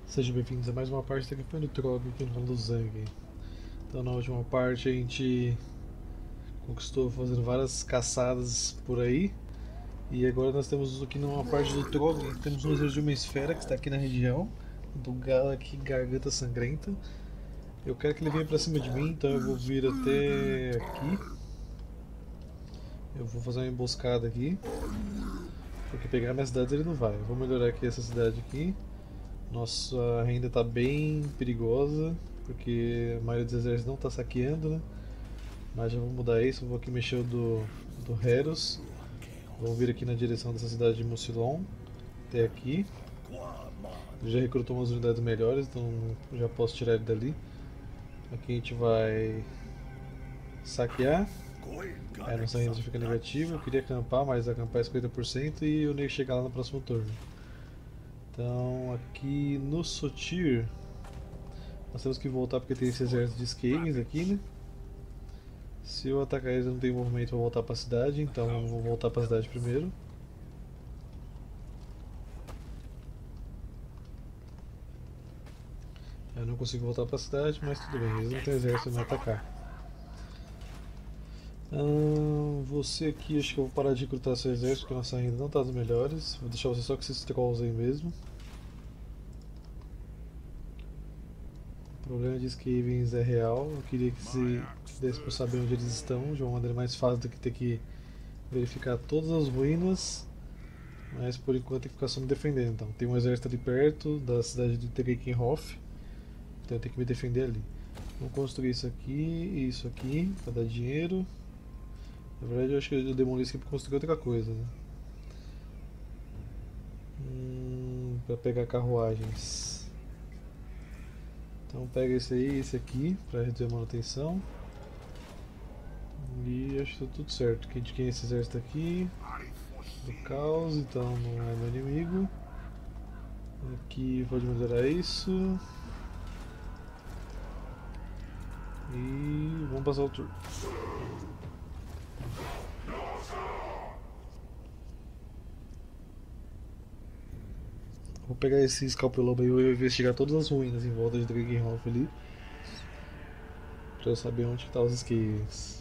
Sejam bem-vindos a mais uma parte da campanha do Trog aqui no canal do Zang. Então, na última parte, a gente conquistou fazendo várias caçadas por aí. E agora nós temos aqui numa parte do Trog, temos um exército de uma esfera que está aqui na região do Galak Garganta Sangrenta. Eu quero que ele venha pra cima de mim, então eu vou vir até aqui. Eu vou fazer uma emboscada aqui, porque pegar minhas cidades ele não vai. Eu vou melhorar aqui essa cidade aqui. Nossa renda está bem perigosa, porque a maioria dos exércitos não está saqueando, né? Mas já vou mudar isso, vou aqui mexer do Heros. Vou vir aqui na direção dessa cidade de Mucilon, até aqui. Ele já recrutou umas unidades melhores, então já posso tirar ele dali. Aqui a gente vai saquear. Aí a nossa renda já fica negativa. Eu queria acampar, mas acampar é 50% e eu nem chegar lá no próximo turno. Então aqui no Sotir nós temos que voltar porque tem esse exército de Skavens aqui, né? Se eu atacar eles eu não tenho movimento para voltar para a cidade, então eu vou voltar para a cidade primeiro. Eu não consigo voltar para a cidade, mas tudo bem, eles não têm exército para me atacar. Você aqui, acho que eu vou parar de recrutar seu exército porque nossa renda não está das melhores. Vou deixar você só com esses trolls aí mesmo. O problema de Skavens é real, eu queria que se desse para saber onde eles estão de uma maneira mais fácil do que ter que verificar todas as ruínas. Mas por enquanto tem que ficar só me defendendo. Então, tem um exército ali perto da cidade de Tegekenhof, então eu tenho que me defender ali. Vamos construir isso aqui e isso aqui para dar dinheiro. Na verdade, eu acho que eu demoli isso aqui para construir outra coisa, né? Para pegar carruagens. Então pega esse aí e esse aqui para reduzir a manutenção. E acho que tá tudo certo. De quem é esse exército aqui? Do caos, então não é meu inimigo. Aqui pode melhorar isso. E vamos passar o turno. Vou pegar esse Scalpelobo aí e vou investigar todas as ruínas em volta de Dragonhof ali. Pra eu saber onde estão os Skavens.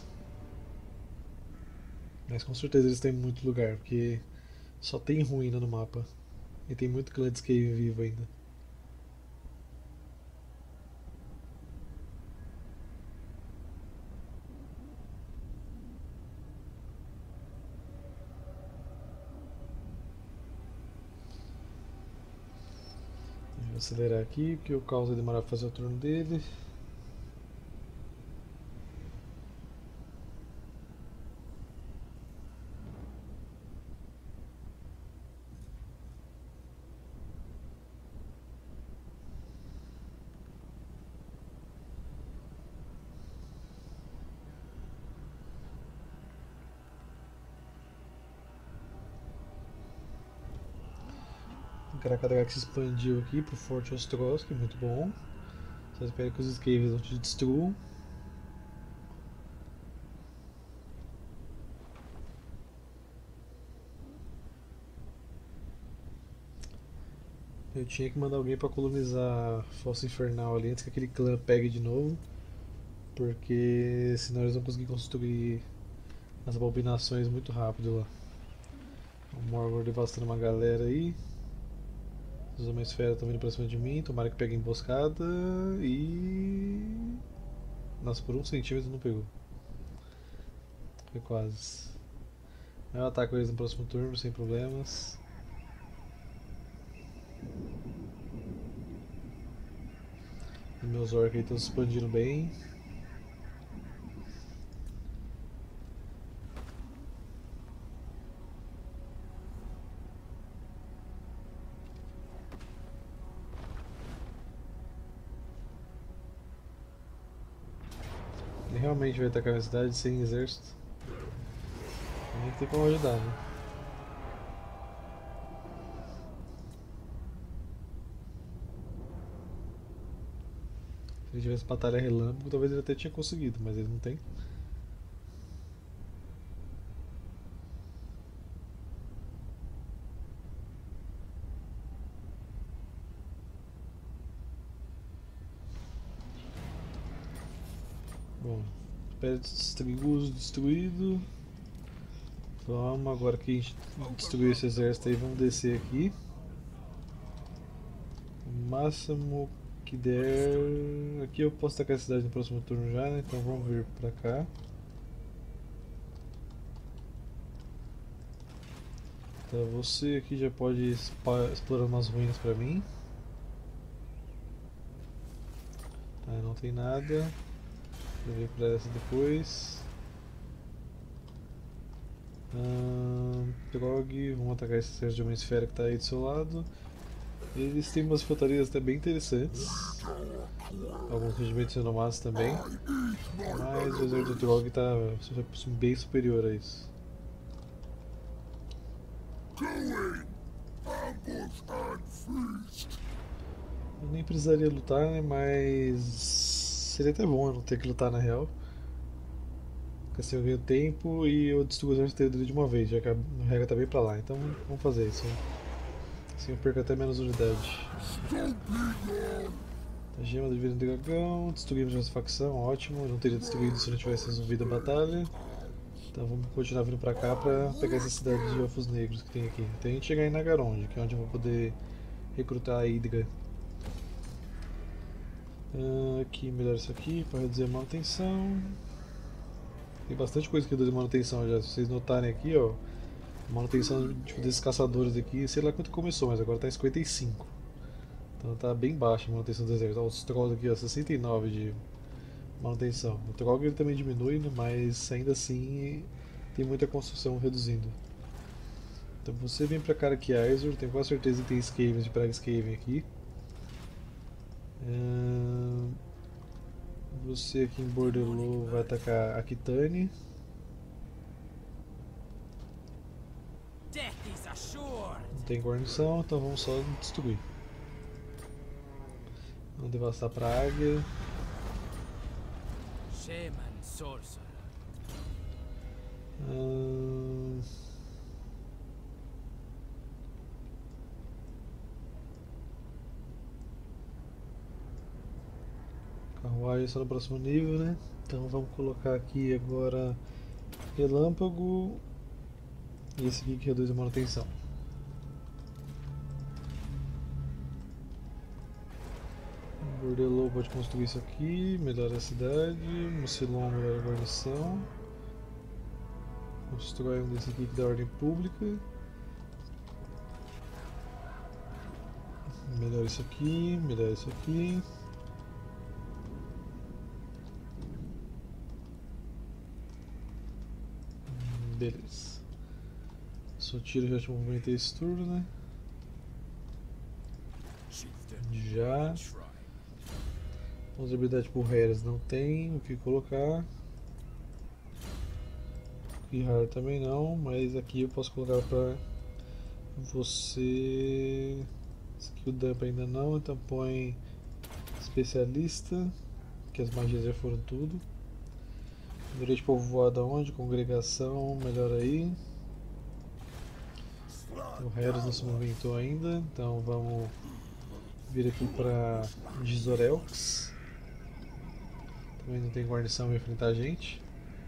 Mas com certeza eles têm muito lugar, porque só tem ruína no mapa. E tem muito clã de Skaven vivo ainda. Vou acelerar aqui, porque o caos vai demorar pra fazer o turno dele. O Krakadrak se expandiu aqui pro Forte Ostrosk, muito bom. Só espero que os Skavens não te destruam. Eu tinha que mandar alguém pra colonizar a Fossa Infernal ali antes que aquele clã pegue de novo. Porque senão eles vão conseguir construir as abominações muito rápido lá. O Morgor devastando uma galera aí. Os homens fera estão vindo pra cima de mim. Tomara que pegue emboscada. E. Nossa, por um centímetro não pegou. Foi quase. Eu ataco eles no próximo turno sem problemas. E meus orcs aí estão se expandindo bem. Ele realmente vai atacar a cidade sem exército. Nem tem como ajudar, né? Se ele tivesse batalha relâmpago, talvez ele até tinha conseguido, mas ele não tem. Bom, trigo destruído. Vamos, agora que a gente destruiu esse exército aí, vamos descer aqui. O máximo que der. Aqui eu posso atacar a cidade no próximo turno já, né? Então vamos vir pra cá. Tá, você aqui já pode explorar umas ruínas pra mim. Tá, não tem nada. Eu vou pra essa depois. Prog, vamos atacar esse exército de uma esfera que tá aí do seu lado. Eles têm umas fortalezas até bem interessantes. Alguns regimentos renomados também. Mas o exército do Drog está bem superior a isso. Eu nem precisaria lutar, né? Mas seria até bom eu não ter que lutar na real. Porque assim eu ganho tempo e eu destruo o exército dele de uma vez, já que a regra tá bem pra lá. Então vamos fazer isso. Assim eu perco até menos unidade. A gema do Divino Dragão, destruímos essa facção, ótimo. Eu não teria destruído se não tivesse resolvido a batalha. Então vamos continuar vindo pra cá pra pegar essa cidade de Elfos Negros que tem aqui. Até a gente chegar em Nagaronde, que é onde eu vou poder recrutar a Hydra. Aqui, melhor isso aqui para reduzir a manutenção. Tem bastante coisa que reduz a manutenção já. Se vocês notarem aqui, ó, a manutenção tipo, desses caçadores aqui, sei lá quanto começou, mas agora tá em 55. Então tá bem baixa a manutenção do exército. Ó, os trolls aqui, ó, 69 de manutenção. O troll ele também diminui, né, mas ainda assim tem muita construção reduzindo. Então você vem pra cara aqui, Aizur, tenho quase certeza que tem Skavens de Praga Skaven aqui. Você aqui em Bordelô vai atacar a Kitane. Não tem guarnição, então vamos só destruir. Vamos devastar pra águia. Carruagem só no próximo nível, né? Então vamos colocar aqui agora Relâmpago e esse aqui que reduz a manutenção. Bordelô pode construir isso aqui, melhora a cidade. Mucilon melhora a guarnição. Constrói um desse aqui que dá ordem pública. Melhora isso aqui, melhora isso aqui. Beleza. Sotiro já te movimentei esse turno, né? Já. Habilidade por Heras não tem o que colocar. E raro também não, mas aqui eu posso colocar pra você. Skill Dump ainda não, então põe especialista, que as magias já foram tudo. Número de povoado aonde? Congregação, melhor aí. O Heros não se movimentou ainda, então vamos vir aqui para Gizorelx. Também não tem guarnição para enfrentar a gente.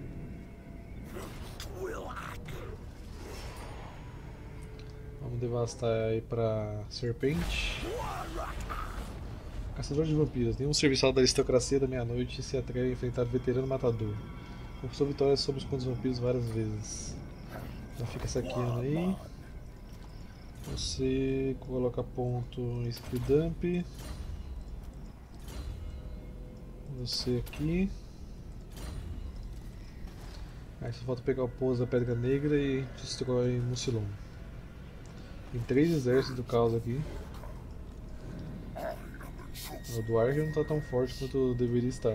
Vamos devastar aí para Serpente. Caçador de vampiros. Nenhum serviçal da aristocracia da meia-noite se atreve a enfrentar o veterano matador. Conquistou vitórias sobre os contos vampiros várias vezes. Então fica saqueando aí. Você coloca ponto em skill dump. Você aqui. Aí só falta pegar o pouso da Pedra Negra e destrói Mucilon. Tem 3 exércitos do caos aqui. O do Archer não está tão forte quanto deveria estar.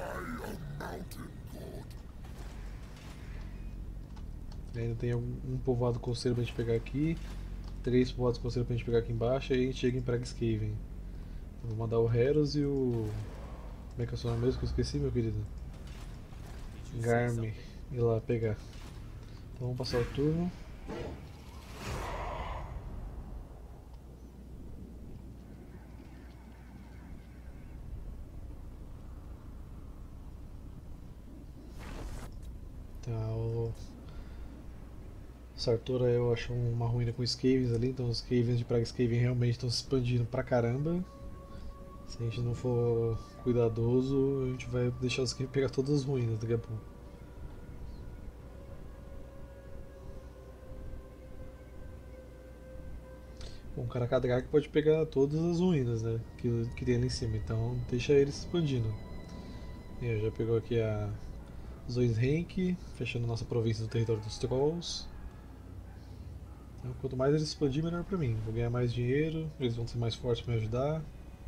Ainda tem um povoado costeiro pra gente pegar aqui. 3 povoados costeiros pra gente pegar aqui embaixo. E aí a gente chega em Pragscaven. Vou mandar o Heros e o... Como é que é o seu nome mesmo que eu esqueci, meu querido? Garme. Ir lá pegar. Então vamos passar o turno. Sartora eu acho uma ruína com Skavens ali, então os Skavens de Praga Skaven realmente estão se expandindo pra caramba. Se a gente não for cuidadoso, a gente vai deixar os Skavens pegar todas as ruínas daqui a pouco. Bom, o Karakadrak pode pegar todas as ruínas, né? Que tem ali em cima, então deixa ele se expandindo. Já pegou aqui a Zoishenk, fechando nossa província do território dos Trolls. Então, quanto mais eles expandir, melhor pra mim. Vou ganhar mais dinheiro, eles vão ser mais fortes pra me ajudar.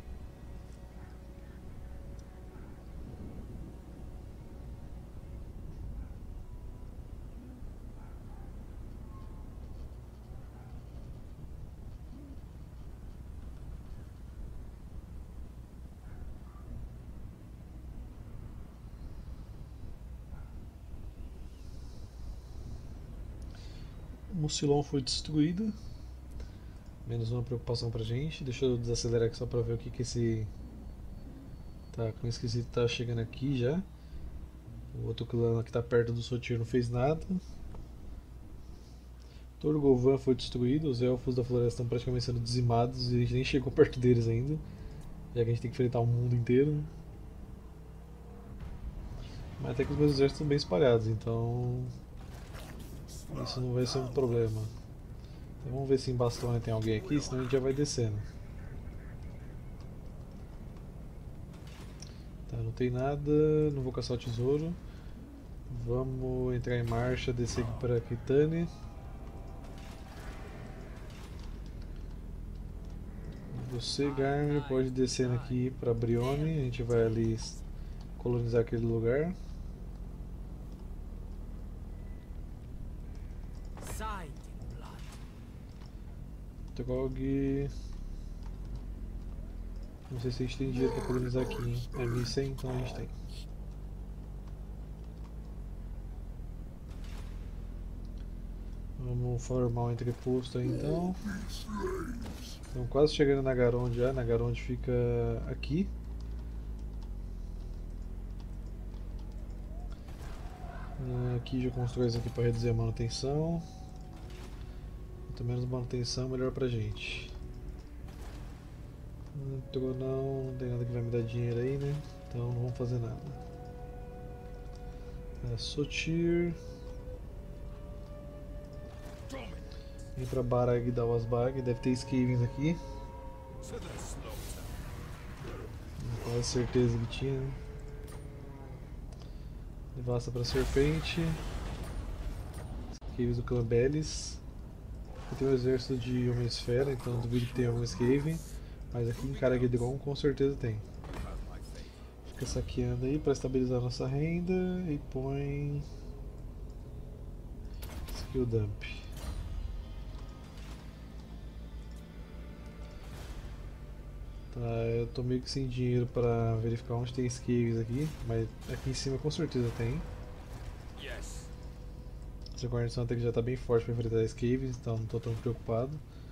O Mucilon foi destruído, menos uma preocupação pra gente. Deixa eu desacelerar aqui só pra ver o que, que esse. Tá, como esquisito tá chegando aqui já. O outro clã que tá perto do Sotir não fez nada. Torgovan foi destruído, os elfos da floresta estão praticamente sendo dizimados e a gente nem chegou perto deles ainda, já que a gente tem que enfrentar o mundo inteiro. Mas até que os meus exércitos estão bem espalhados, então isso não vai ser um problema. Então vamos ver se em Bastogne tem alguém aqui, senão a gente já vai descendo. Tá, não tem nada, não vou caçar o tesouro. Vamos entrar em marcha, descer aqui para Kitane. Você, Garmin, pode descer aqui para Brione, a gente vai ali colonizar aquele lugar. Trog. Não sei se a gente tem dinheiro para colonizar aqui, hein? É 1100, então a gente tem. Vamos formar um entreposto aí então. Estamos quase chegando na Garonde já. Na Garonde fica aqui. Aqui já constrói isso aqui para reduzir a manutenção. Quanto menos manutenção, melhor pra gente. Não tem nada que vai me dar dinheiro aí, né? Então não vamos fazer nada. Sotir. Vem pra Barag da Wasbag, deve ter Skavens aqui. Quase certeza que tinha. Devasta pra Serpente. Skavens do clã Belis. Aqui tem um exército de Homem-Esfera, então duvido que tenha algum Skaven. Mas aqui em Caragedron com certeza tem. Fica saqueando aí para estabilizar nossa renda e põe skill dump. Tá, eu tô meio que sem dinheiro para verificar onde tem skills aqui, mas aqui em cima com certeza tem. Essa guarnição até que já tá bem forte para enfrentar skills, então não tô tão preocupado.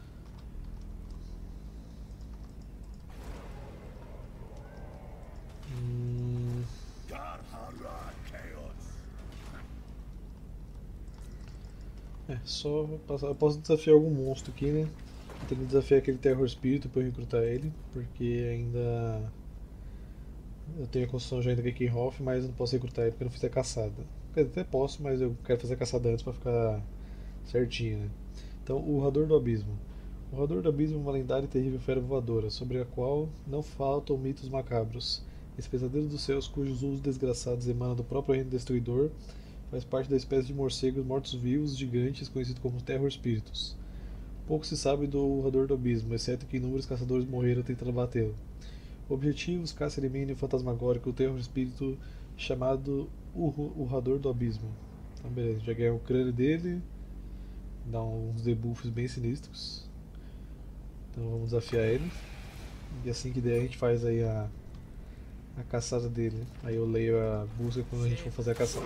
Só passar. Eu posso desafiar algum monstro aqui, né? Eu tenho que desafiar aquele Terror Espírito para eu recrutar ele, porque ainda. Eu tenho a construção já ainda com Hoff, mas eu não posso recrutar ele porque eu não fiz a caçada. Quer dizer, até posso, mas eu quero fazer a caçada antes para ficar certinho, né? Então, o Urrador do Abismo. O Urrador do Abismo é uma lendária e terrível fera voadora, sobre a qual não faltam mitos macabros. Esse pesadelo dos céus, cujos usos desgraçados emanam do próprio reino destruidor, faz parte da espécie de morcegos mortos-vivos gigantes conhecido como Terror Spiritus. Pouco se sabe do Urrador do Abismo, exceto que inúmeros caçadores morreram tentando batê-lo. Objetivos: caça-elimínio fantasmagórico, o terror espírito chamado Urrador do Abismo. Então beleza, já ganhei o crânio dele, dá uns debuffs bem sinistros. Então vamos desafiar ele. E assim que der a gente faz aí a caçada dele. Aí eu leio a busca quando a gente for fazer a caçada.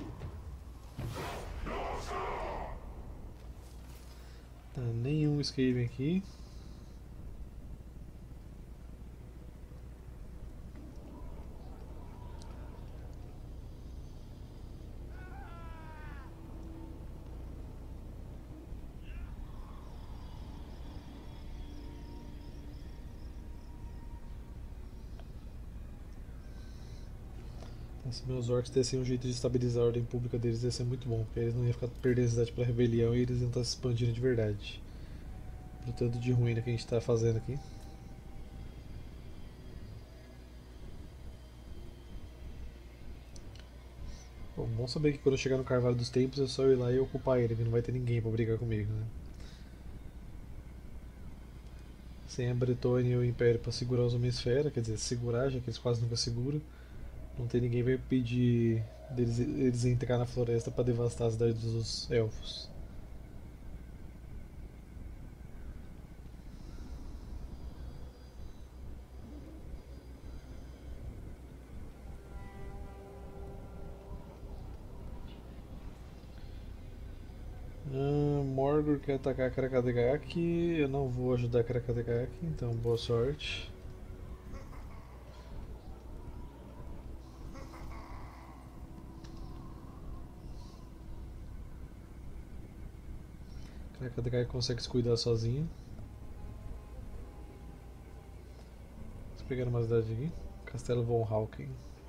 Tá, nenhum Skaven aqui. Se meus orcs dessem um jeito de estabilizar a ordem pública deles, ia ser muito bom, porque eles não iam ficar perdendo a cidade pra rebelião e eles iam estar se expandindo de verdade. Pro tanto de ruína que a gente tá fazendo aqui. Bom saber que quando eu chegar no Carvalho dos Tempos é só eu ir lá e ocupar ele, que não vai ter ninguém pra brigar comigo, né? Sem a Bretônia e o Império pra segurar os Homem-Esfera, quer dizer, segurar, já que eles quase nunca seguram. Não tem ninguém vai pedir eles entrar na floresta pra devastar a cidade dos elfos. Morgor quer atacar Krakadagak, eu não vou ajudar Krakadagak, então boa sorte. Krakadagak consegue se cuidar sozinho. Vamos pegar uma cidade aqui. Castelo von Hauken.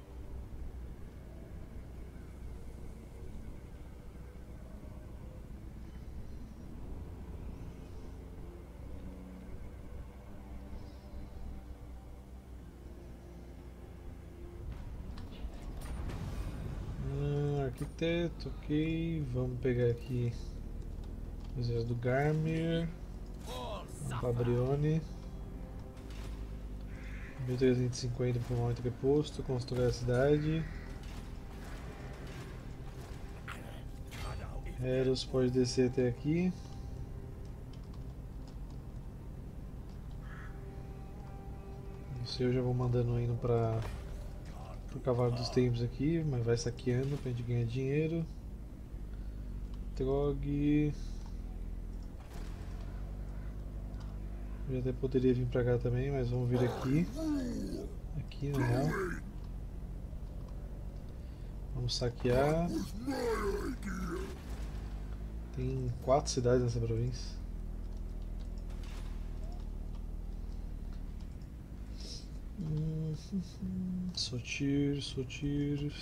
Arquiteto, ok. Vamos pegar aqui o exército do Garmir. Vamos para Brione. 1350 para um entreposto, construir a cidade. Eros pode descer até aqui. Isso eu já vou mandando indo para o Cavalo dos Tempos aqui, mas vai saqueando pra gente ganhar dinheiro. Trog. Eu até poderia vir pra cá também, mas vamos vir aqui. Aqui na real. Vamos saquear. Tem 4 cidades nessa província. Sotir, Sotir.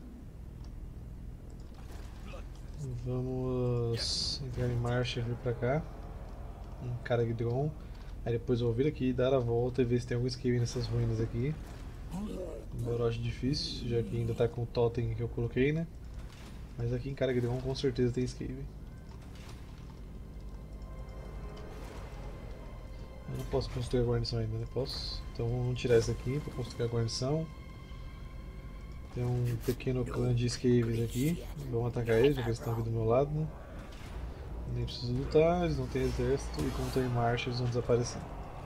Vamos entrar em marcha e vir pra cá. Em Caragdron. Aí depois eu vou vir aqui, dar a volta e ver se tem algum escape nessas ruínas aqui. Embora eu acho difícil, já que ainda tá com o totem que eu coloquei, né? Mas aqui em Caragdron com certeza tem escape. Eu não posso construir a guarnição ainda, né? Posso? Então vamos tirar essa aqui para construir a guarnição. Tem um pequeno clã de Skaves aqui. Vamos atacar eles, já que eles estão aqui do meu lado, né? Nem preciso lutar, eles não têm exército e como estão em marcha eles vão desaparecer.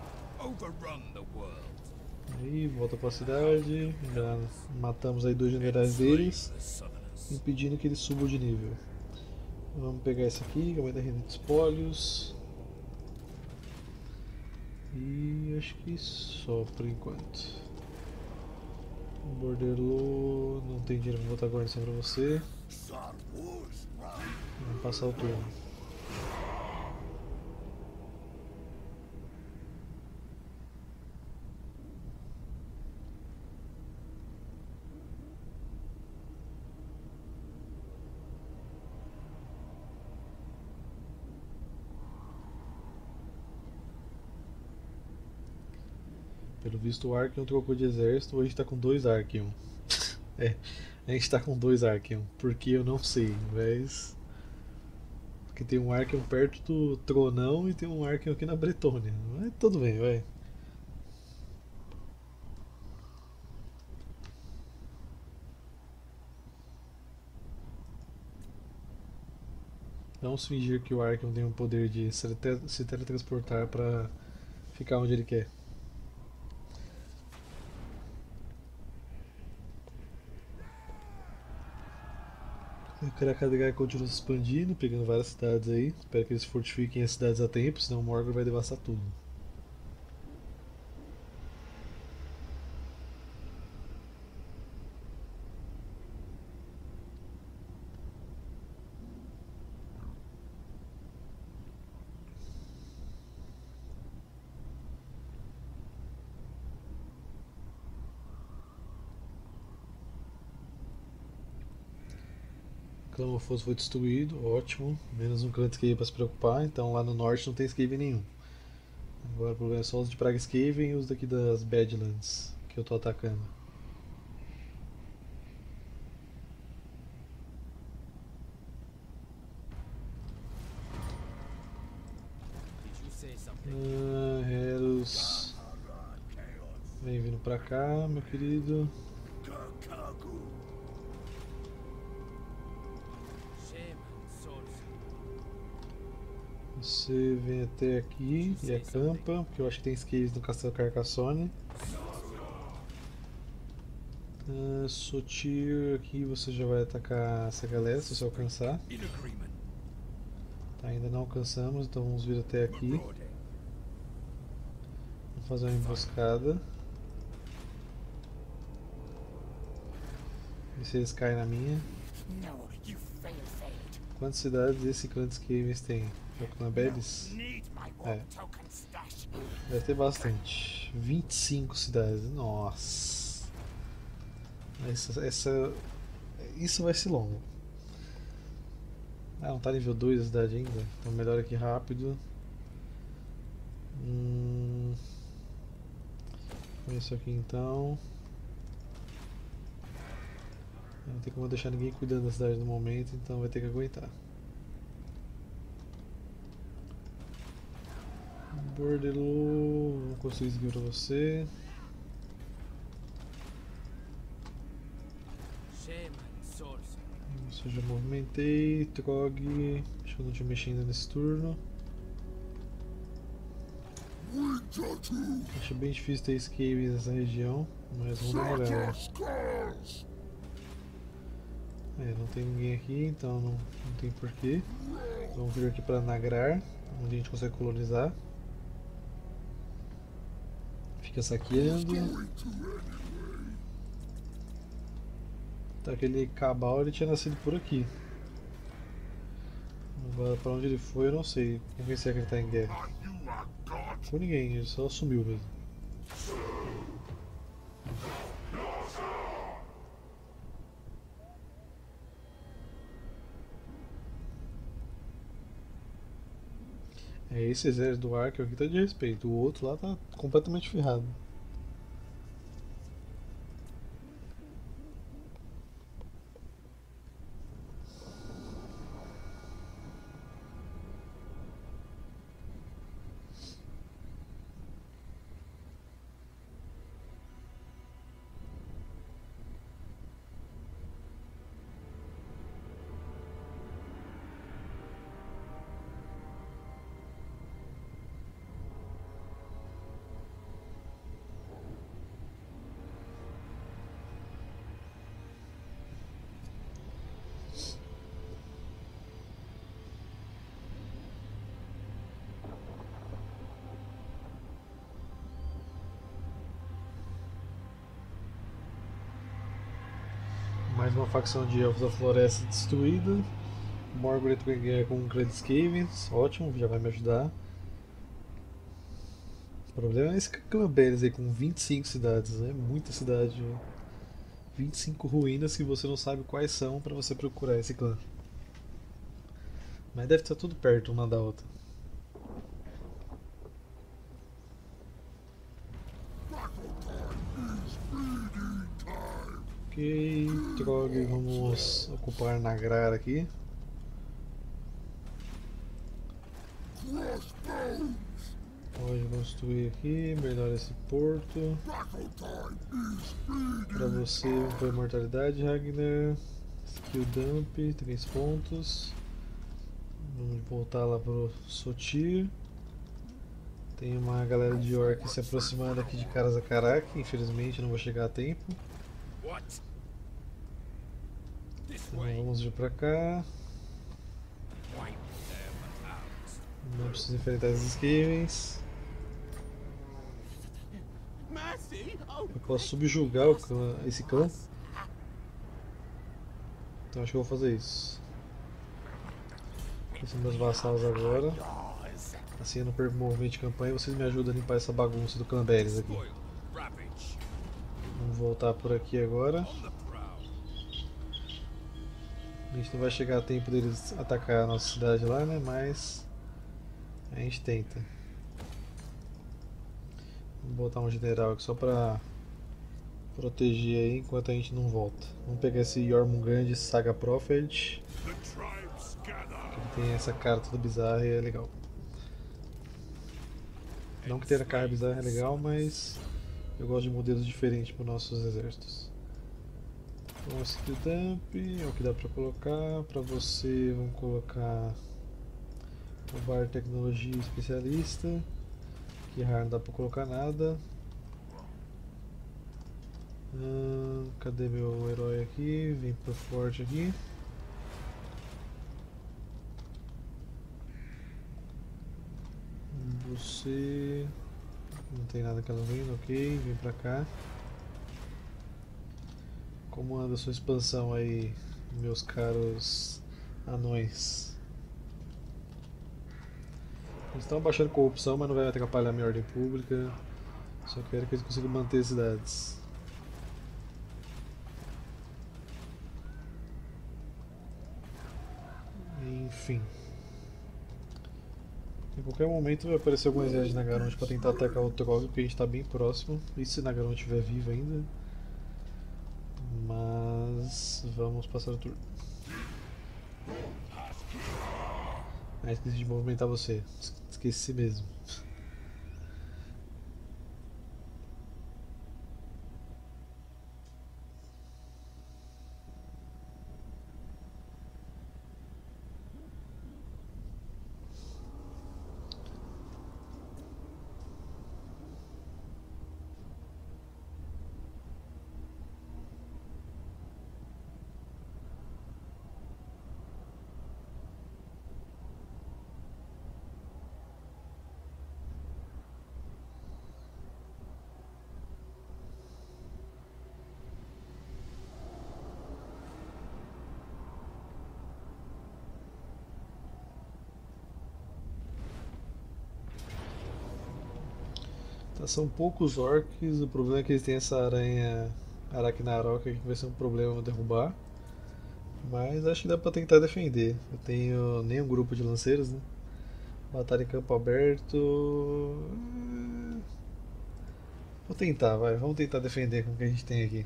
Aí, volta para a cidade, já matamos aí 2 generais deles, impedindo que eles subam de nível. Vamos pegar esse aqui, que vai dar renda de espólios. E acho que só por enquanto. Borderlo, não tem dinheiro pra botar guarnição pra você. Vamos passar o turno. Pelo visto o Archeon trocou de exército, hoje a gente tá com 2 Archeon. É, a gente tá com 2 Archeon, porque eu não sei, mas. Porque tem um Archeon perto do Tronão e tem um Archeon aqui na Bretônia. Mas tudo bem, vai. Vamos fingir que o Archeon tem o poder de se teletransportar pra ficar onde ele quer. O Krakadgar continua se expandindo, pegando várias cidades aí. Espero que eles fortifiquem as cidades a tempo, senão o Morgor vai devastar tudo. Clã Mofoso foi destruído, ótimo. Menos um clã de Skaven para se preocupar, então lá no norte não tem Skaven nenhum. Agora o problema é só os de Praga Skaven e os daqui das Badlands que eu tô atacando. Heros. Vem vindo pra cá, meu querido. Você vem até aqui e acampa, porque eu acho que tem skills no Castelo Carcassonne. Sotir aqui você já vai atacar essa galera se você alcançar. Tá, ainda não alcançamos, então vamos vir até aqui. Vamos fazer uma emboscada. Ver se eles caem na minha. Quantas cidades esse clã de Skavens tem? É o clã Bebes? É. Deve ter bastante. 25 cidades. Nossa. Isso vai ser longo. Ah, não tá nível 2 a cidade ainda? Então melhor aqui rápido. Isso aqui então. Não tem como deixar ninguém cuidando da cidade no momento, então vai ter que aguentar. Bordelô, vou construir isso aqui pra você. Isso eu já movimentei. Trog, acho que eu não tinha mexido nesse turno. Acho bem difícil ter escapes nessa região, mas vamos dar uma olhada. Não tem ninguém aqui, então não tem porquê. Vamos vir aqui para Nagrar, onde a gente consegue colonizar. Fica saqueando. Tá, aquele Cabal ele tinha nascido por aqui. Agora para onde ele foi eu não sei. Com quem será que ele está em guerra? Com ninguém, ele só sumiu mesmo. Esse exército do Ark aqui tá de respeito, o outro lá tá completamente ferrado. Mais uma facção de Elfos da Floresta destruída. Morgred vai ganhar com Grand Skavens, ótimo, já vai me ajudar. O problema é esse Clamberes aí com 25 cidades, é muita cidade. 25 ruínas que você não sabe quais são para você procurar esse clã. Mas deve estar tudo perto uma da outra. Ok, Trog, vamos ocupar Nagrar aqui. Pode construir aqui, melhor esse porto. Para você, para imortalidade, Ragnar. Skill Dump, 3 pontos. Vamos voltar lá pro Sotir. Tem uma galera de orc se aproximando aqui de Karazakarak, infelizmente não vou chegar a tempo. Então vamos vir pra cá. Não preciso enfrentar esses Skavens. Eu posso subjugar esse clã. Então acho que eu vou fazer isso. Esses são meus vassalos agora. Assim eu não perco movimento de campanha e vocês me ajudam a limpar essa bagunça do Clamberes aqui. Vamos voltar por aqui agora. A gente não vai chegar a tempo deles atacar a nossa cidade lá, né? Mas a gente tenta. Vamos botar um general aqui só pra proteger aí enquanto a gente não volta. Vamos pegar esse Jormungand Saga Prophet. Ele tem essa cara toda bizarra e é legal. Não que ter a cara bizarra é legal, mas eu gosto de modelos diferentes para os nossos exércitos. Então esse dump é o que dá para colocar. Para você vamos colocar o Bar Tecnologia Especialista. Que raro não dá para colocar nada. Cadê meu herói aqui? Vem pro forte aqui. Você não tem nada que ela vem, ok, vem pra cá. Como anda a sua expansão aí, meus caros anões? Eles estão abaixando corrupção, mas não vai atrapalhar a minha ordem pública. Só quero que eles consigam manter as cidades. Enfim. Em qualquer momento vai aparecer algum exército de Nagaronte para tentar atacar o Trog, porque a gente está bem próximo. E se Nagaronte estiver vivo ainda. Mas vamos passar o turno. Ah, esqueci de movimentar você. Esqueci mesmo. Tá, são poucos orcs, o problema é que eles têm essa aranha Arachnarok que vai ser um problema derrubar. Mas acho que dá pra tentar defender. Eu tenho nenhum grupo de lanceiros, né? Batalha em campo aberto. Vou tentar, vai. Vamos tentar defender com o que a gente tem aqui.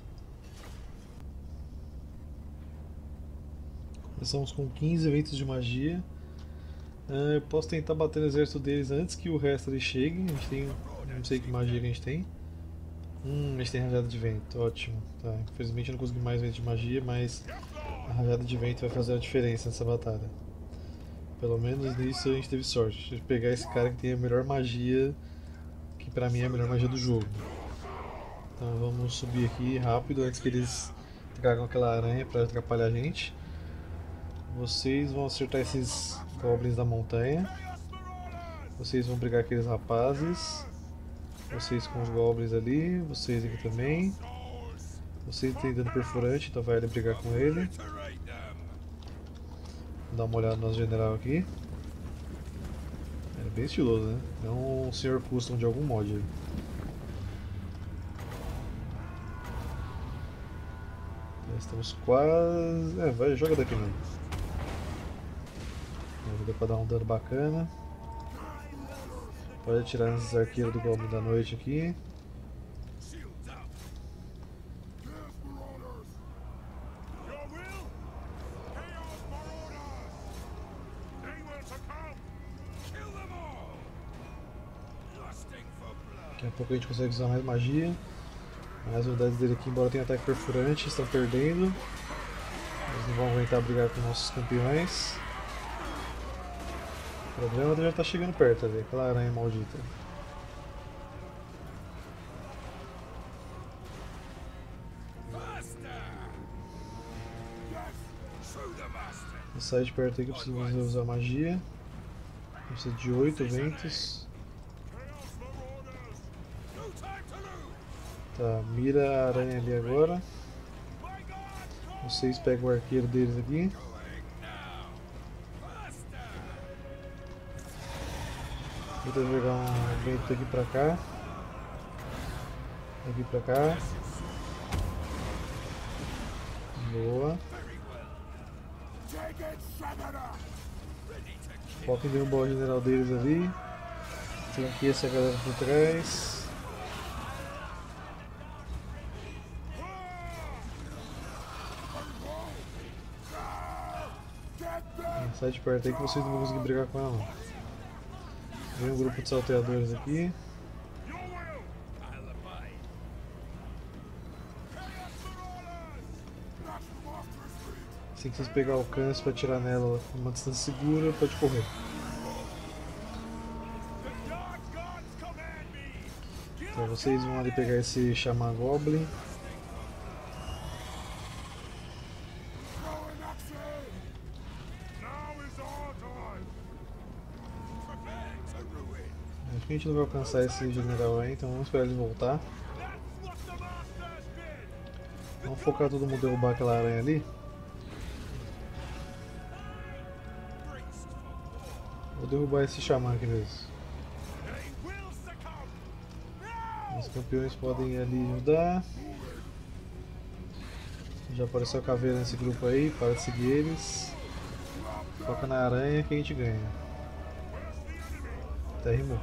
Começamos com 15 eventos de magia. Eu posso tentar bater no exército deles antes que o resto deles chegue. A gente tem. Não sei que magia que a gente tem. A gente tem rajada de vento, ótimo. Tá, infelizmente eu não consegui mais vento de magia, mas a rajada de vento vai fazer a diferença nessa batalha. Pelo menos nisso a gente teve sorte. De pegar esse cara que tem a melhor magia, que pra mim é a melhor magia do jogo. Então vamos subir aqui rápido antes que eles tragam aquela aranha pra atrapalhar a gente. Vocês vão acertar esses goblins da montanha. Vocês vão brigar com aqueles rapazes. Vocês com os goblins ali. Vocês aqui também. Vocês têm dano perfurante, então vai ali brigar com ele. Vou dar uma olhada no nosso general aqui. Ele é bem estiloso, né? É um Sr. Custom de algum mod ali. Já estamos quase. Vai, joga daqui mesmo. Deu pra dar um dano bacana. Pode atirar nesses arqueiros do Goblin da Noite aqui. Daqui a pouco a gente consegue usar mais magia. As unidades dele aqui, embora tenha ataque perfurante, estão perdendo. Eles não vão aguentar brigar com nossos campeões. O problema já está chegando perto ali, aquela aranha maldita. Vou sair de perto aí que eu preciso usar magia. Precisa de 8 ventos. Tá, mira a aranha ali agora. Vocês pegam o arqueiro deles aqui. Vou tentar jogar um vento daqui pra cá. Daqui pra cá. Boa. Foca em derrubar o general deles ali. Flanqueia essa galera por trás. Sai de perto aí que vocês não vão conseguir brigar com ela não. Vem um grupo de salteadores aqui. Assim que vocês pegar alcance para atirar nela numa distância segura, pode correr. Então vocês vão ali pegar esse Shaman Goblin. Acho que a gente não vai alcançar esse general aí, então vamos esperar ele voltar. Vamos focar todo mundo em derrubar aquela aranha ali. Vou derrubar esse Shaman aqui mesmo. Os campeões podem ir ali ajudar. Já apareceu a caveira nesse grupo aí, para de seguir eles. Foca na aranha que a gente ganha. Até rimou.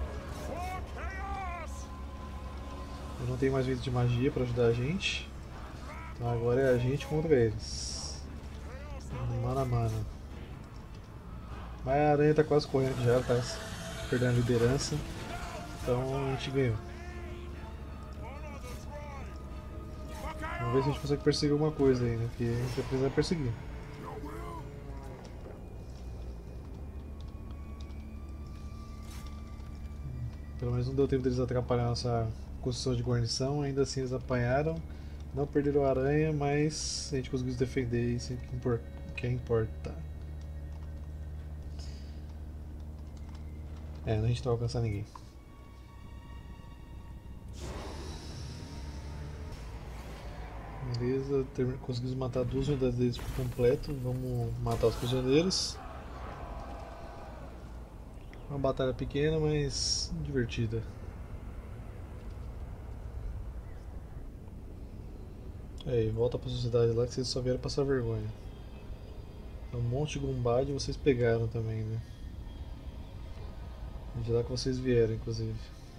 Eu não tenho mais vídeo de magia para ajudar a gente. Então agora é a gente contra eles. Mano a mano. Mas a aranha tá quase correndo já, tá perdendo a liderança. Então a gente ganhou. Vamos ver se a gente consegue perseguir alguma coisa aí, né? Porque a gente vai precisar perseguir. Pelo menos não deu tempo deles atrapalhar a nossa construção de guarnição, ainda assim eles apanharam. Não perderam a aranha, mas a gente conseguiu se defender, isso que importa. É, a gente não vai alcançar ninguém. Beleza, conseguimos matar 2 unidades deles por completo. Vamos matar os prisioneiros. Uma batalha pequena, mas divertida. Aí, volta pra sociedade lá que vocês só vieram passar vergonha. Um monte de Gumbad vocês pegaram também, né? De lá que vocês vieram, inclusive.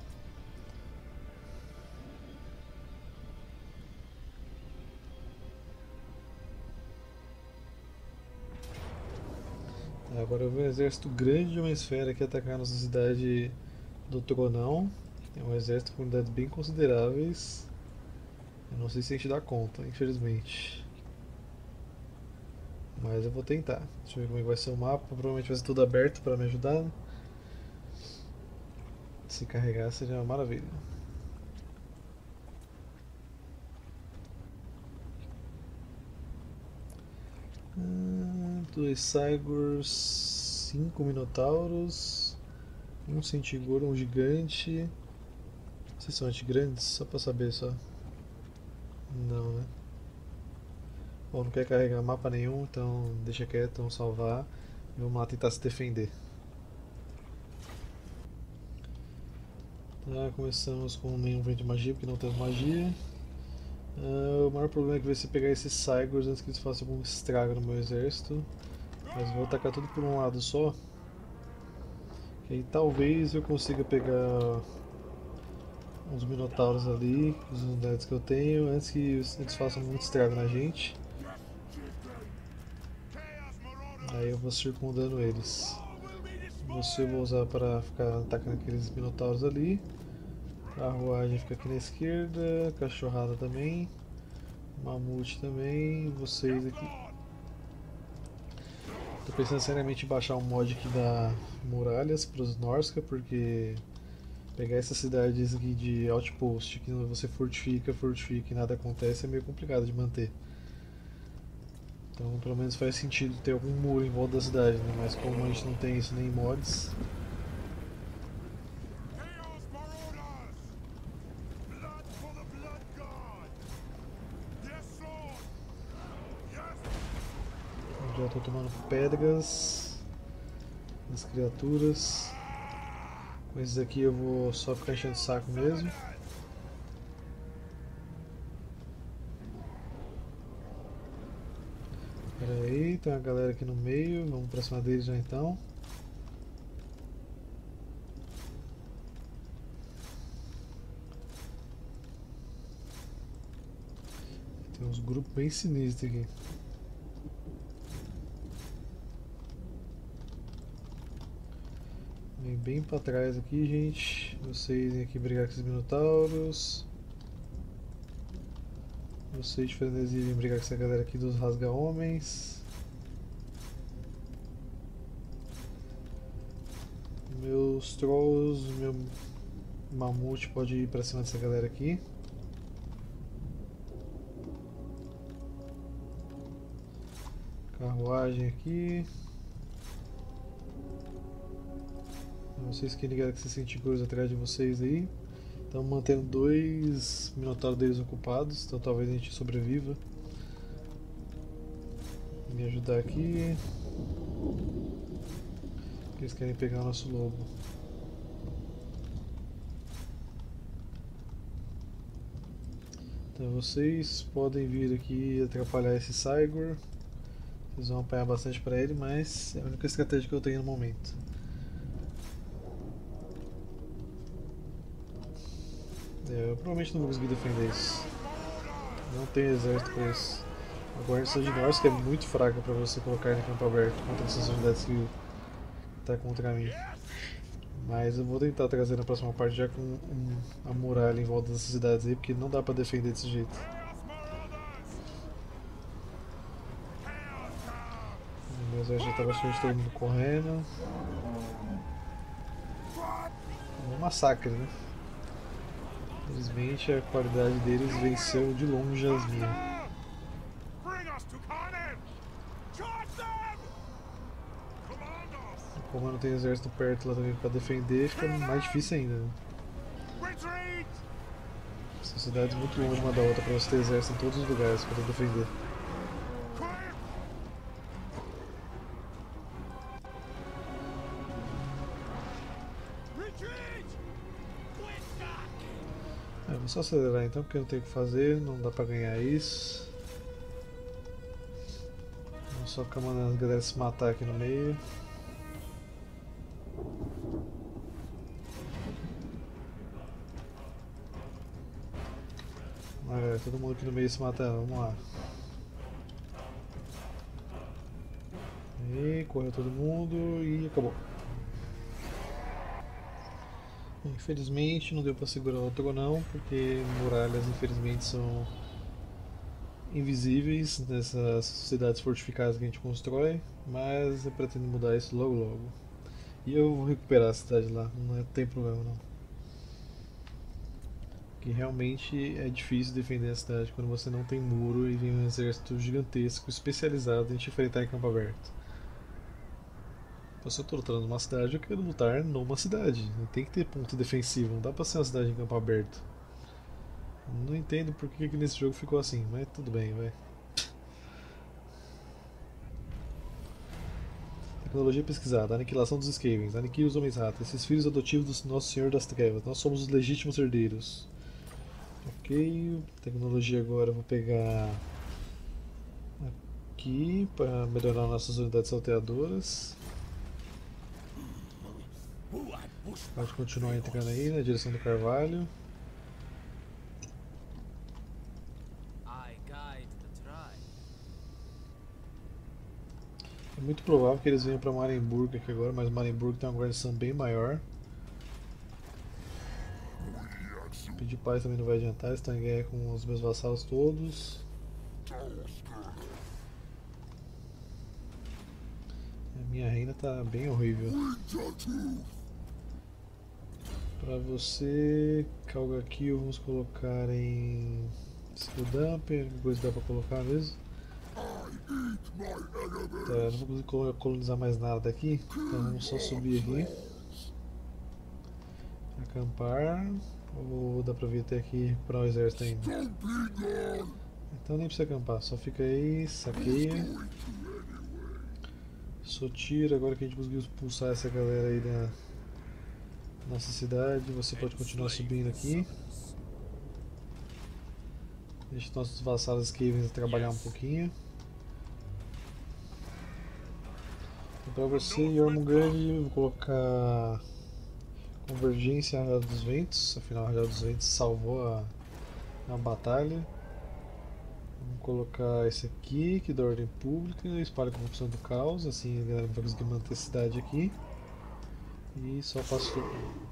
Agora eu vi um exército grande de uma esfera aqui atacar a nossa cidade do Tronão. É um exército com unidades bem consideráveis. Eu não sei se a gente dá conta, infelizmente. Mas eu vou tentar. Deixa eu ver como é que vai ser o mapa. Provavelmente vai ser tudo aberto para me ajudar. Se carregar seria uma maravilha. Dois Cygors, 5 Minotauros, um Centigur, um Gigante. Vocês são antigrandes? Só pra saber só. Não, né? Bom, não quer carregar mapa nenhum, então deixa quieto, vamos salvar. E vamos lá tentar se defender. Tá, começamos com nenhum vento de magia, porque não temos magia. O maior problema é que vai ser pegar esses Cygors antes que eles façam algum estrago no meu exército. Mas vou atacar tudo por um lado só. Que aí talvez eu consiga pegar uns Minotauros ali, as unidades que eu tenho, antes que eles façam muito estrago na gente. Aí eu vou circundando eles. Você eu vou usar para ficar atacando aqueles Minotauros ali. A arruagem fica aqui na esquerda, cachorrada também, mamute também, vocês aqui. Tô pensando seriamente em baixar um mod aqui da muralhas para os Norsca, porque pegar essas cidades aqui de outpost que você fortifica e nada acontece é meio complicado de manter. Então pelo menos faz sentido ter algum muro em volta da cidade, né? Mas como a gente não tem isso nem em mods. Já estou tomando pedras das criaturas. Com esses aqui eu vou só ficar enchendo o saco mesmo. Pera aí, tem uma galera aqui no meio, vamos pra cima deles já então. Tem uns grupos bem sinistros aqui. Vem bem pra trás aqui, gente. Vocês vêm aqui brigar com esses minotauros. Vocês de frenesi vêm brigar com essa galera aqui dos rasga-homens. Meus trolls, meu mamute pode ir pra cima dessa galera aqui. Carruagem aqui. Vocês que ligaram que se sente coisa atrás de vocês aí. Estamos mantendo 2 minotauros deles ocupados, então talvez a gente sobreviva. Me ajudar aqui. Eles querem pegar o nosso lobo. Então vocês podem vir aqui e atrapalhar esse Cygor. Vocês vão apanhar bastante para ele, mas é a única estratégia que eu tenho no momento. Eu provavelmente não vou conseguir defender isso. Não tem exército para isso. A guarnição de Norse é muito fraca para você colocar em campo aberto contra essas unidades que tá contra mim. Mas eu vou tentar trazer na próxima parte já com a muralha em volta dessas cidades aí, porque não dá para defender desse jeito. O meu exército já tá bastante todo mundo correndo. É um massacre, né? Infelizmente a qualidade deles venceu de longe as minhas. Como eu não tenho exército perto lá também para defender, fica mais difícil ainda. Né? São cidades muito longe uma da outra para você ter exército em todos os lugares para defender. Vou só acelerar então, porque eu não tenho o que fazer, não dá pra ganhar isso. Vamos só ficar mandando as galera se matar aqui no meio. Galera, todo mundo aqui no meio se matando, vamos lá. E correu todo mundo e acabou. Infelizmente não deu para segurar o outro não, porque muralhas infelizmente são invisíveis nessas cidades fortificadas que a gente constrói, mas eu pretendo mudar isso logo logo. E eu vou recuperar a cidade lá, não tem problema não. Porque realmente é difícil defender a cidade quando você não tem muro e vem um exército gigantesco especializado em te enfrentar em campo aberto. Se eu estou lutando numa cidade, eu quero lutar numa cidade. Tem que ter ponto defensivo, não dá pra ser uma cidade em campo aberto. Não entendo por que nesse jogo ficou assim, mas tudo bem, vai. Tecnologia pesquisada, aniquilação dos Skavens, aniquile os Homens-Rato, esses filhos adotivos do Nosso Senhor das Trevas, nós somos os legítimos herdeiros. Ok, tecnologia agora eu vou pegar aqui para melhorar nossas unidades salteadoras. Pode continuar entrando aí na direção do Carvalho. É muito provável que eles venham para Marienburg aqui agora, mas Marienburg tem uma guarnição bem maior. Pedir paz também não vai adiantar, eles estão em guerra com os meus vassalos todos. A minha reina está bem horrível. Para você, Calgaquil vamos colocar em skill dumper, que coisa dá para colocar mesmo. Tá, não vou conseguir colonizar mais nada daqui, então vamos só subir aqui. Acampar, ou dá pra vir até aqui recuperar o exército ainda? Então nem precisa acampar, só fica aí, saqueia. Sotira, agora que a gente conseguiu expulsar essa galera aí da nossa cidade, você pode continuar subindo aqui. Deixa nossos vassalos Skavens trabalhar um pouquinho. Pra você, Jormungand, vou colocar Convergência Rajada dos Ventos, afinal a Rajada dos Ventos salvou a batalha. Vamos colocar esse aqui, que dá ordem pública, espalha a corrupção do caos, assim a galera vai conseguir manter a cidade aqui. E só pastor.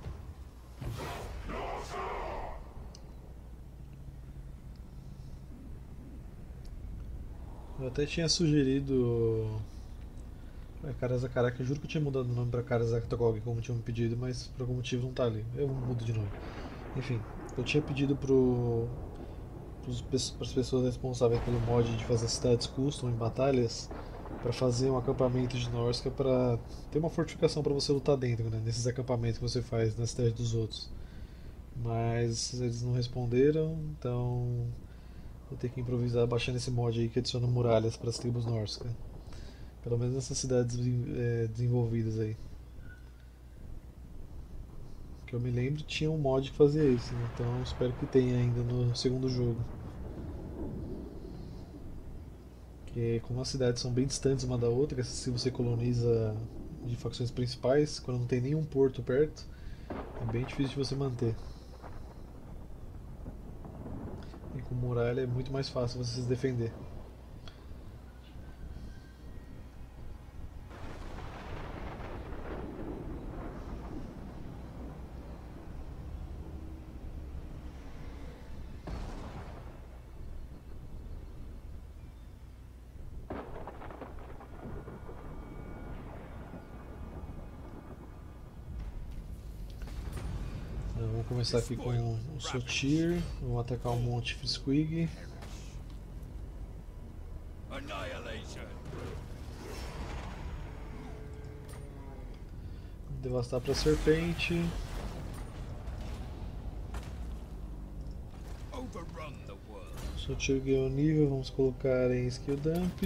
Eu até tinha sugerido Karazakarac, eu juro que eu tinha mudado o nome pra Karazakhtagog como tinham me pedido, mas por algum motivo não tá ali. Eu mudo de nome. Enfim, eu tinha pedido para as pessoas responsáveis pelo mod de fazer cidades custom em batalhas para fazer um acampamento de Norsca para ter uma fortificação para você lutar dentro, né, nesses acampamentos que você faz na cidade dos outros. Mas eles não responderam, então vou ter que improvisar baixando esse mod aí que adiciona muralhas para as tribos Norsca. Pelo menos nessas cidades desenvolvidas aí. Que eu me lembro tinha um mod que fazia isso, né? Então espero que tenha ainda no segundo jogo. Que como as cidades são bem distantes uma da outra, se você coloniza de facções principais, quando não tem nenhum porto perto, é bem difícil de você manter. E com muralha é muito mais fácil você se defender. Vamos começar aqui com o Sotir, vamos atacar o Monte Frisquig. Devastar para a serpente. Sotir ganhou nível, vamos colocar em skill dump.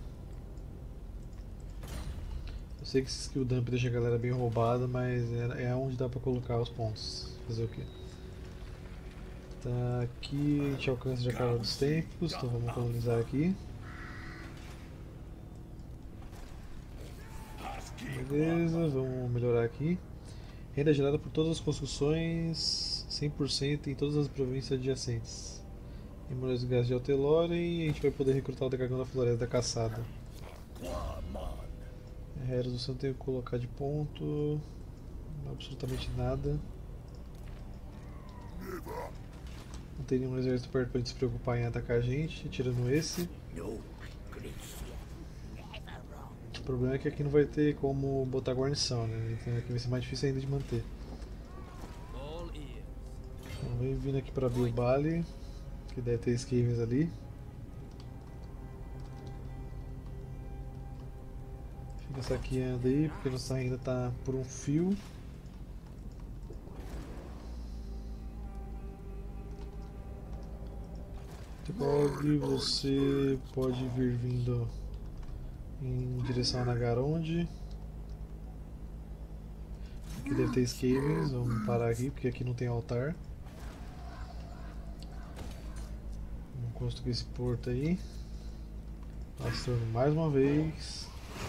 Eu sei que esse skill dump deixa a galera bem roubada, mas é onde dá pra colocar os pontos. Fazer o que? Tá aqui, a gente alcança já a Cala dos Tempos, então vamos colonizar aqui. Beleza, vamos melhorar aqui. Renda gerada por todas as construções, 100% em todas as províncias adjacentes. Em Memórias de Gás de Altelore, a gente vai poder recrutar o dragão da Floresta da Caçada. Resolução tem que colocar de ponto. Absolutamente nada. Não tem nenhum exército perto pra gente se preocupar em atacar a gente, tirando esse. O problema é que aqui não vai ter como botar guarnição, né? Então aqui vai ser mais difícil ainda de manter. Então vem vindo aqui pra Bilbali, que deve ter esquives ali. Fica saqueando aí, porque nossa renda tá por um fio. Togg, você pode vir vindo em direção a Nagaronde. Aqui deve ter escavings, vamos parar aqui porque aqui não tem altar. Vamos construir esse porto aí. Passando mais uma vez.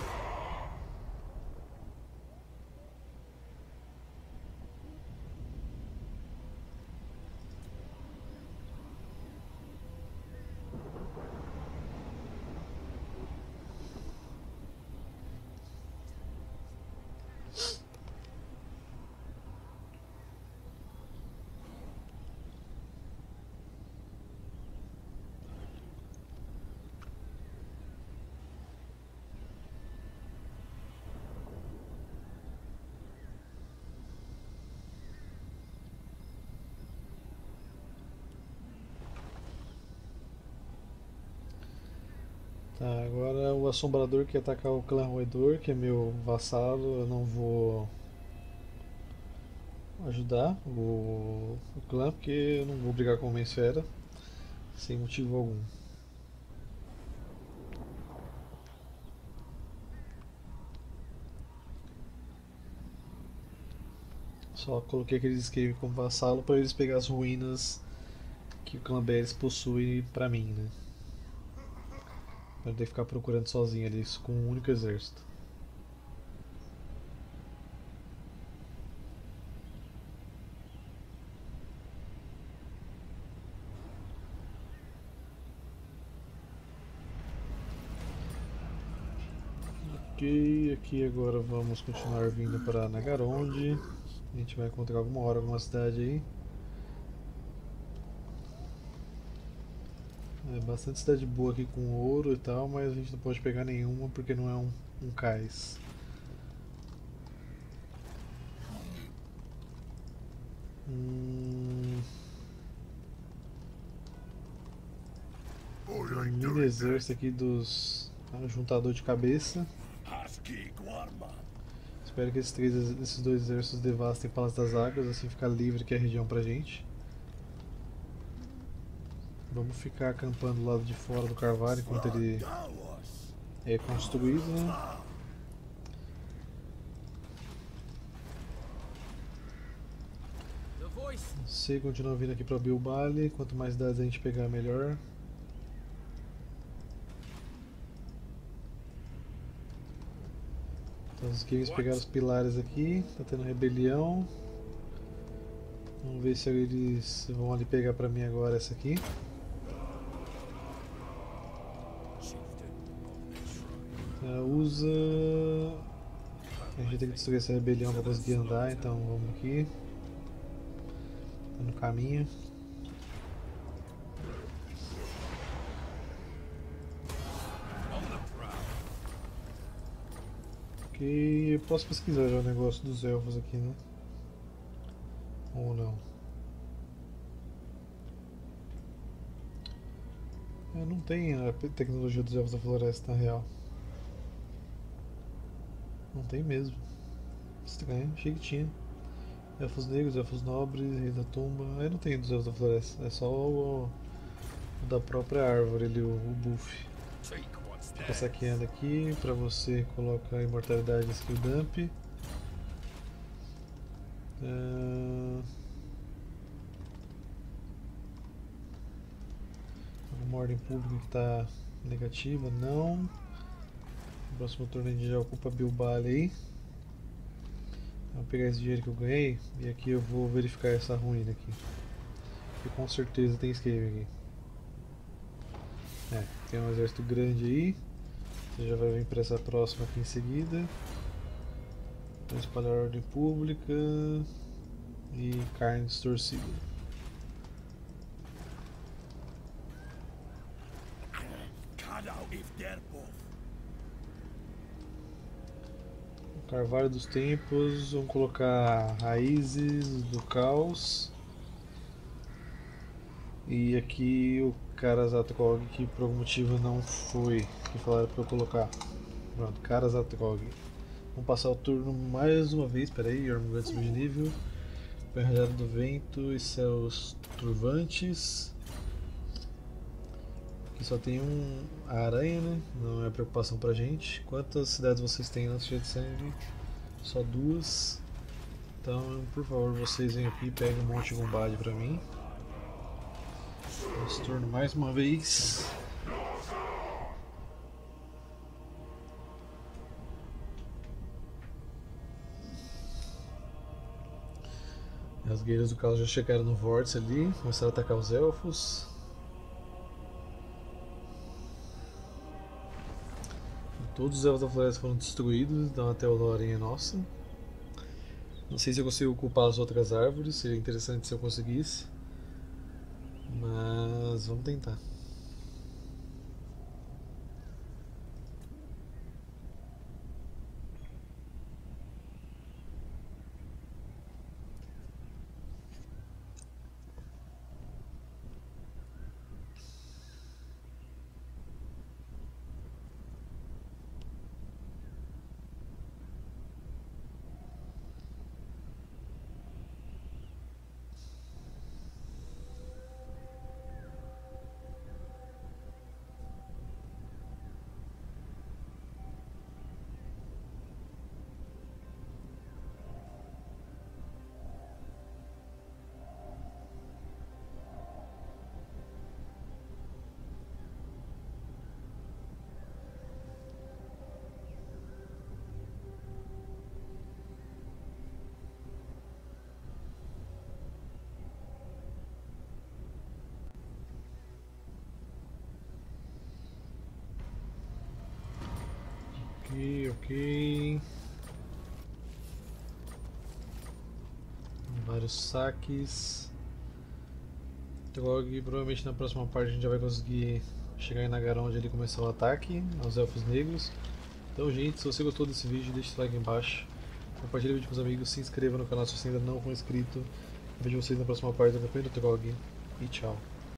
Tá, agora o Assombrador quer atacar o Clã Roedor, que é meu vassalo, eu não vou ajudar o clã, porque eu não vou brigar com uma esfera, sem motivo algum. Só coloquei aqueles escravos como vassalo para eles pegar as ruínas que o clã Beres possui pra mim, né? Pra não ter que ficar procurando sozinho ali, com um único exército. Ok, aqui agora vamos continuar vindo para Nagaronde. A gente vai encontrar alguma hora alguma cidade aí. É bastante cidade boa aqui com ouro e tal, mas a gente não pode pegar nenhuma porque não é um cais. Hum, tem um mini exército aqui dos juntador de cabeça. Espero que esses dois exércitos devastem Palácio das Águas, assim ficar livre aqui a região pra gente. Vamos ficar acampando do lado de fora do Carvalho enquanto ele é construído, né? Você continua vindo aqui para Bilbali, quanto mais dados a gente pegar, melhor. Então os games pegaram os pilares aqui, tá tendo rebelião. Vamos ver se eles vão ali pegar pra mim agora essa aqui. Usa... A gente tem que destruir essa rebelião para conseguir andar, então vamos aqui. Tá no caminho. Ok, eu posso pesquisar já o negócio dos elfos aqui, né? Ou não? Não tem a tecnologia dos elfos da floresta na real. Não tem mesmo. Estranho, achei que tinha. Elfos negros, elfos nobres, rei da tumba. Aí não tem dos elfos da floresta, é só o da própria árvore ali, o buff. Fica saqueando aqui, pra você coloca a imortalidade skill dump. Alguma ordem pública que está negativa? Não. No próximo turno a gente já ocupa Bilbali aí. Vou pegar esse dinheiro que eu ganhei e aqui eu vou verificar essa ruína aqui. Que com certeza tem escape aqui. Tem um exército grande aí. Você já vai vir para essa próxima aqui em seguida. Vou espalhar a ordem pública e carne distorcida. Carvalho dos Tempos, vamos colocar Raízes do Caos. E aqui o Karazatrog, que por algum motivo não foi, que falaram para eu colocar. Pronto, Karazatrog. Vamos passar o turno mais uma vez, peraí, Jormungand subiu de nível. Rajada do Vento e Céus Turvantes. Aqui só tem a aranha, né? Não é preocupação pra gente. Quantas cidades vocês têm na Cheia de Sangue? Só duas. Então, por favor, vocês venham aqui e peguem um monte de Gumbad pra mim. Esse turno mais uma vez. As guerreiras do caos já chegaram no vórtice ali, começaram a atacar os elfos. Todos os elfos da floresta foram destruídos, então até o Loren é nossa. Não sei se eu consigo ocupar as outras árvores, seria interessante se eu conseguisse. Mas vamos tentar. Ok. Vários saques. Trog, provavelmente na próxima parte a gente já vai conseguir chegar em Nagaron, onde ele começou o ataque aos Elfos Negros. Então, gente, se você gostou desse vídeo, deixe seu like aí embaixo. Compartilhe o vídeo com os amigos, se inscreva no canal se você ainda não for inscrito. Vejo vocês na próxima parte do Campeão do Trog e tchau.